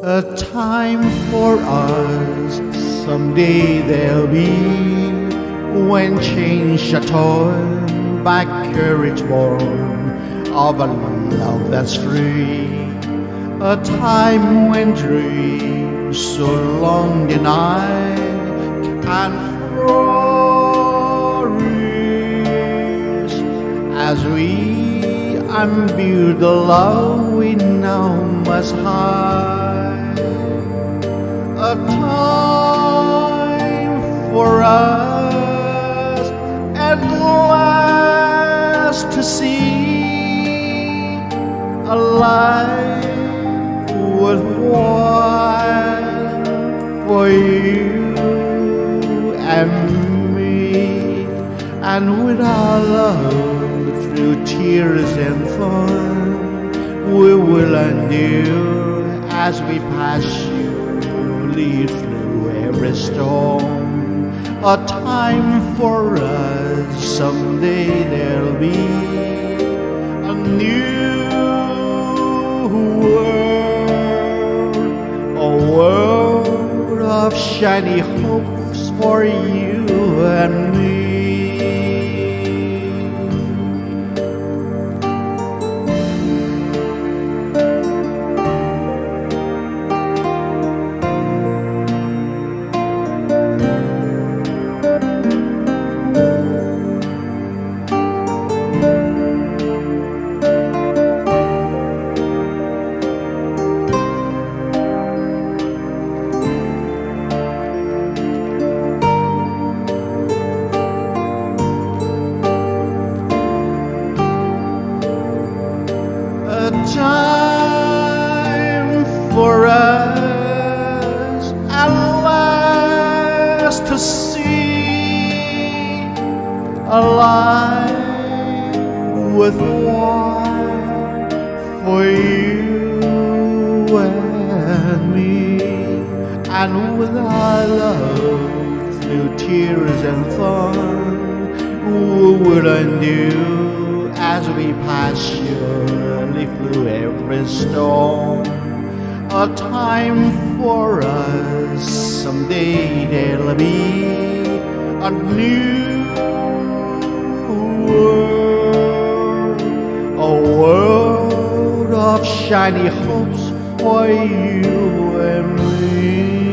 A time for us, someday there'll be, when change shall turn by courage born of a love that's free. A time when dreams so long denied can flourish as we unbuild the love we now must hide. A time for us at last to see a life worthwhile for you and me, and with our love through tears and fun, we will endure as we passionately through every storm. A time for us, someday there'll be a new world, a world of shiny hopes for you and me. A time for us at last to see a life worthwhile for you and me, and with our love through tears and fun, we will endure as we passionately through every storm. A time for us, someday there'll be a new world, a world of shiny hopes for you and me.